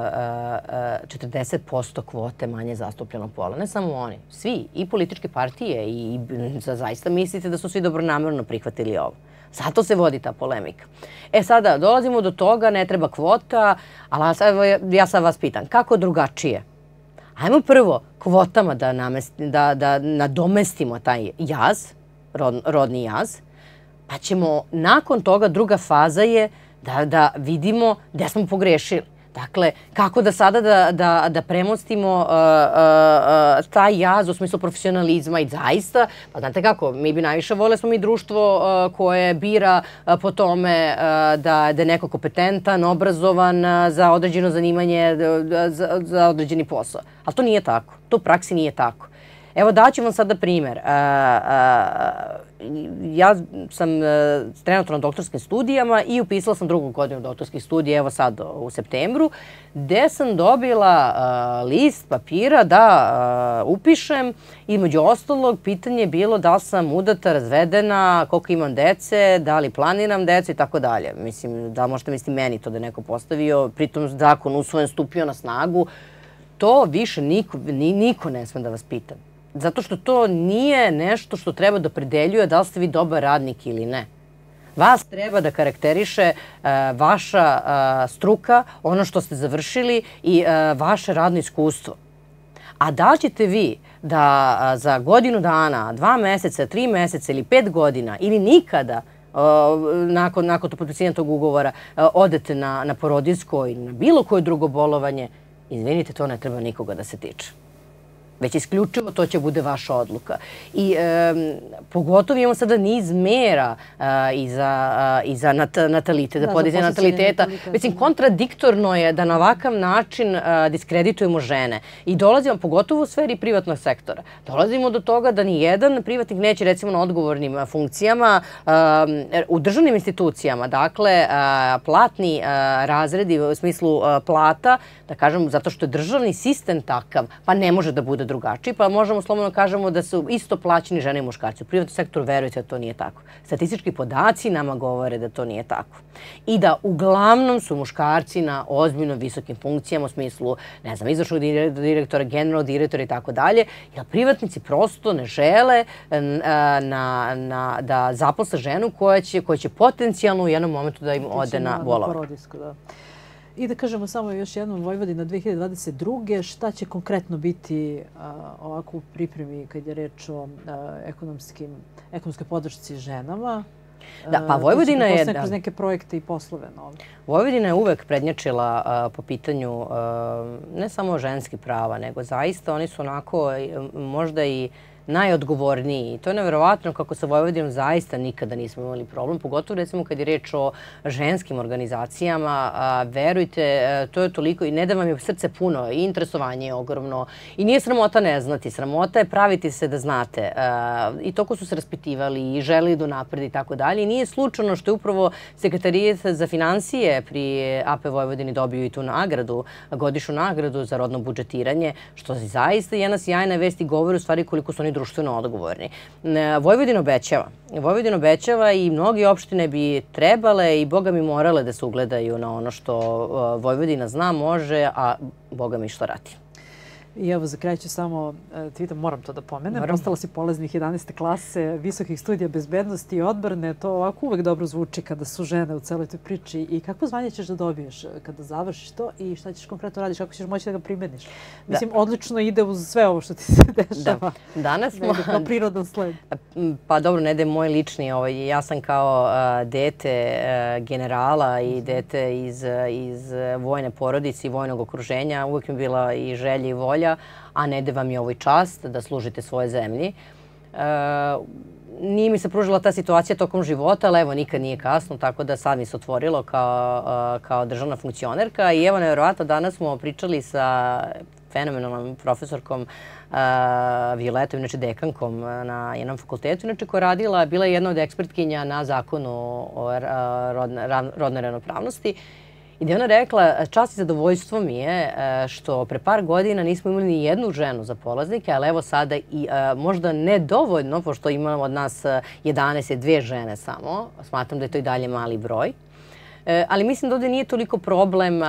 40% kvote manje zastupljenog pola. Ne samo oni, svi, i političke partije, i zaista mislite da su svi dobronamerno prihvatili ovo. Zato se vodi ta polemika. Sada dolazimo do toga, ne treba kvota, ali ja sad vas pitam, kako drugačije? Ajmo prvo kvotama da nadomestimo taj jaz, rodni jaz, pa ćemo nakon toga, druga faza je da vidimo gde smo pogrešili. Dakle, kako da sada da premostimo taj jaz u smislu profesionalizma i zaista, pa znate kako, mi bi najviše voleli, smo mi društvo koje bira po tome da je neko kompetentan, obrazovan za određeno zanimanje, za određeni posao. Ali to nije tako. To u praksi nije tako. Evo daću vam sada primer. Ja sam trenutno na doktorskim studijama i upisala sam drugu godinu doktorskih studija, evo sad u septembru, gde sam dobila list papira da upišem. Između ostalog, pitanje je bilo da li sam udata, razvedena, koliko imam dece, da li planiram decu i tako dalje. Mislim, da možete misliti meni to da je neko postavio, pritom zakon usvojen, stupio na snagu. To više niko ne sme da vas pita. Zato što to nije nešto što treba da opredeljuje da li ste vi dobar radnik ili ne. Vas treba da karakteriše vaša struka, ono što ste završili i vaše radno iskustvo. A da li ćete vi da za godinu dana, 2 meseca, 3 meseca ili 5 godina ili nikada nakon potpisivanja tog ugovora odete na porodiljsko ili na bilo koje drugo bolovanje, izvinite, to ne treba nikoga da se tiče. Već isključivo to će bude vaša odluka. I pogotovo imamo sada niz mera i za natalitet, za podizanje nataliteta. Mislim, kontradiktorno je da na ovakav način diskreditujemo žene. I dolazimo, pogotovo u sferi privatnog sektora, dolazimo do toga da ni jedan privatnik neće, recimo, na odgovornim funkcijama u državnim institucijama, dakle, platni razredi u smislu plata, da kažem, zato što je državni sistem takav, pa ne može da bude drugačiji, pa možemo slobodno kažemo da su isto plaćeni žene i muškarci. U privatnom sektoru verujete da to nije tako. Statistički podaci nama govore da to nije tako. I da uglavnom su muškarci na ozbiljno visokim funkcijama u smislu, ne znam, izvršnog direktora, generalnog direktora i tako dalje, jer privatnici prosto ne žele da zaposle ženu koja će potencijalno u jednom momentu da im ode na bolovanje. I da kažemo samo još jednom, Vojvodina 2022. Šta će konkretno biti ovako u pripremi kad je reč o ekonomskoj podršci ženama? Da, pa Vojvodina je... Kroz neke projekte i poslove nove. Vojvodina je uvek prednjačila po pitanju ne samo ženskih prava, nego zaista oni su onako možda i najodgovorniji. I to je neverovatno kako sa Vojvodinom zaista nikada nismo imali problem. Pogotovo recimo kad je reč o ženskim organizacijama. Verujte, to je toliko i ne da vam je srce puno i interesovanje je ogromno. I nije sramota ne znati. Sramota je praviti se da znate. I toko su se raspitivali i želeli da napredi i tako dalje. I nije slučajno što je upravo Sekretarijat za financije pri AP Vojvodini dobio i tu nagradu, godišnju nagradu za rodno budžetiranje, što je zaista jedna sjajna vest i govori u stvari koliko su oni društveno odgovorni. Vojvodina obećava i mnogi opštine bi trebale i boga mi morale da se ugledaju na ono što Vojvodina zna, može, a boga mi što radi. I evo, za kraj ću samo, moram to da pomenem, postala si polaznik 11. klase visokih studija bezbednosti i odbrane. To ovako uvek dobro zvuči kada su žene u celoj toj priči. I kakvo zvanje ćeš da dobiješ kada završiš to i šta ćeš konkretno radiš, kako ćeš moći da ga primeniš? Mislim, odlično ide uz sve ovo što ti se dešava. Danas smo... Kao prirodan sled. Pa dobro, ne da je moj lični. Ja sam kao dete generala i dete iz vojne porodice i vojnog okruženja. Uvek mi je bila i želja i volja, a ne da vam je ovoj čast da služite svoje zemlji. Nije mi se pružila ta situacija tokom života, ali evo, nikad nije kasno, tako da sad mi se otvorilo kao državna funkcionerka. I evo, nevjerovatno, danas smo pričali sa fenomenalnom profesorkom Violetom, inače dekankom na jednom fakultetu, inače koja radila, bila je jedna od ekspertkinja na zakonu o rodnoj ravnopravnosti. I da je ona rekla, čast i zadovoljstvo mi je što pre par godina nismo imali ni jednu ženu za polaznike, ali evo sada i možda nedovoljno, pošto imamo od nas 11 žene samo. Smatram da je to i dalje mali broj. Ali mislim da ovdje nije toliko problem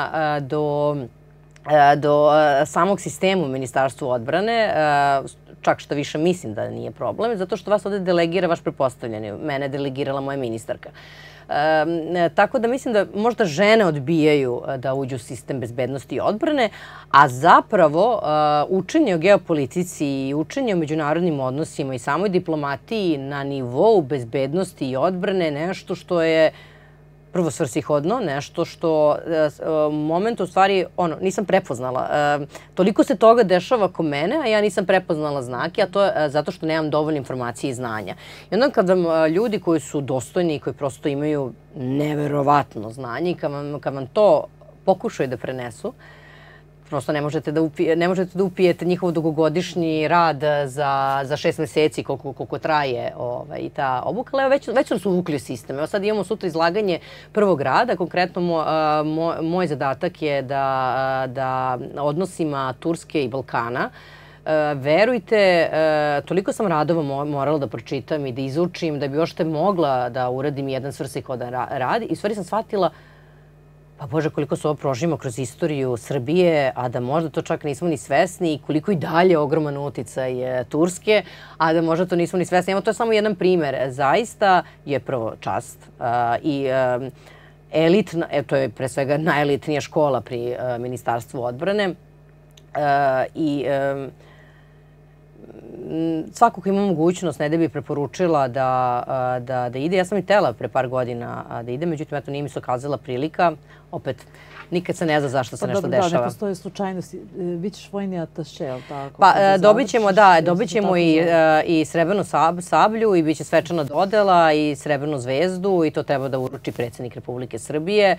do samog sistema u Ministarstvu odbrane, čak što više mislim da nije problem, zato što vas ovdje delegira vaš pretpostavljeni. Mene je delegirala moja ministarka. Tako da mislim da možda žene odbijaju da uđu u sistem bezbednosti i odbrane, a zapravo učenje o geopolitici i učenje o međunarodnim odnosima i samoj diplomatiji na nivou bezbednosti i odbrane je nešto što je prvo svrsishodno, nešto što u momentu u stvari nisam prepoznala. Toliko se toga dešava oko mene, a ja nisam prepoznala znake, a to je zato što nemam dovoljno informacije i znanja. I onda kad vam ljudi koji su dostojni i koji prosto imaju neverovatno znanje i kad vam to pokušaju da prenesu, prosto ne možete da upijete njihov dugogodišnji rad za 6 meseci koliko traje i ta obuka, ali već su nas uvukli u sistem. Evo sad imamo sutra izlaganje prvog rada. Konkretno moj zadatak je da odnosima Turske i Balkana, verujte, toliko sam radova morala da pročitam i da izučim da bi ošte mogla da uradim jedan svrsishodan rad. I u stvari sam shvatila, pa Bože, koliko se ovo prožimo kroz istoriju Srbije, a da možda to čak nismo ni svesni i koliko i dalje ogroman uticaj Turske, a da možda to nismo ni svesni. Evo, to je samo jedan primer. Zaista je prvo čast i elitna, to je pre svega najelitnija škola pri Ministarstvu odbrane i svako ko ima mogućnost, ne da bi preporučila da ide. Ja sam i tela pre par godina da ide, međutim, eto, nije mi se okazala prilika. Opet, nikad se ne zna zašto se nešto dešava. Da, ne postoje slučajnosti. Bićeš vojni ataše, je li tako? Pa, dobit ćemo i srebrnu sablju i bit će svečana dodela i srebrnu zvezdu i to treba da uruči predsjednik Republike Srbije.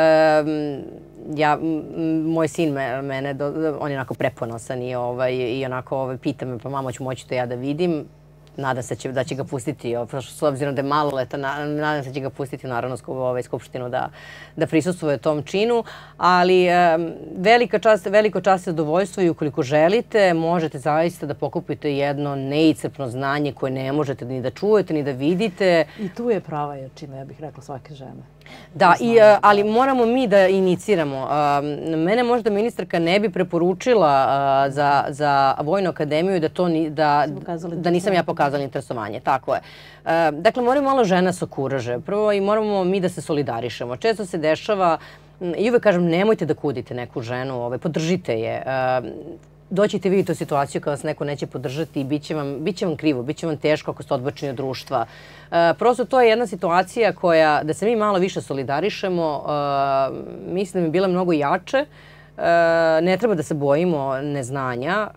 Moj sin mene, on je onako preponosan i onako pita me, pa mamo, ću moći to ja da vidim. Nadam se da će ga pustiti, s obzirom da je maloletan, nadam se da će ga pustiti u Narodnu skupštinu da prisustvuje tom činu. Ali veliko čast i zadovoljstvo i ukoliko želite, možete zaista da pokupite jedno neiscrpno znanje koje ne možete ni da čujete, ni da vidite. I tu je prava jačina, ja bih rekla, svake žene. Da, ali moramo mi da iniciramo. Mene možda ministarka ne bi preporučila za Vojnu akademiju da nisam ja pokazala interesovanje. Tako je. Dakle, moramo malo žena se okuraže. Prvo i moramo mi da se solidarišemo. Često se dešava, i uvek kažem, nemojte da kudite neku ženu, podržite je. Doćete vidjeti u situaciju kada vas neko neće podržati i bit će vam krivo, bit će vam teško ako ste odbačeni od društva. Prosto to je jedna situacija da se mi malo više solidarišemo, mislim da bi bila mnogo jače. Ne treba da se bojimo neznanja,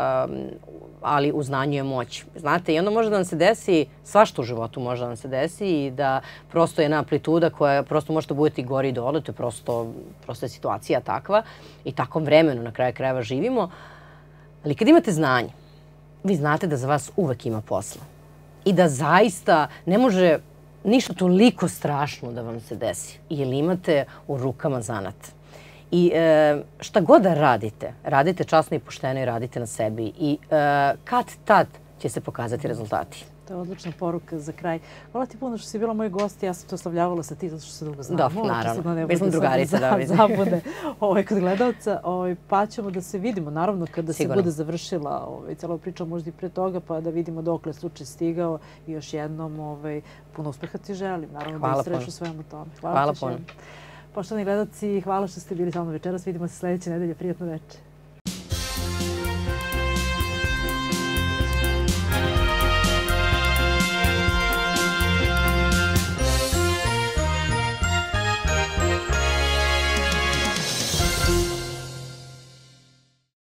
ali u znanju je moć. Znate, i onda može da nam se desi, svašta u životu može da nam se desi i da prosto je jedna amplituda koja prosto možete budete i gori i dole, to je prosto je situacija takva i takvom vremenu na kraju krajeva živimo. Ali kad imate znanje, vi znate da za vas uvek ima posla i da zaista ne može ništa toliko strašno da vam se desi ili imate u rukama zanat. I šta god da radite časno i pošteno i radite na sebi i kad-tad će se pokazati rezultati. To je odlična poruka za kraj. Hvala ti puno što si bila moj gost. Ja sam to slavljavala sa ti zato što se dugo znamo. Da, naravno. Mi smo drugarice, da vidim. Zabune kod gledalca. Pa ćemo da se vidimo, naravno, kada se bude završila cijela priča, možda i pre toga, pa da vidimo dokle slučaj stigao i još jednom puno uspeha ti želim. Naravno da istraješ u svemu tome. Hvala puno. Poštovani gledalci, hvala što ste bili sa mnom večeras. Vidimo se sljedeće nedelje. Prijatno večer.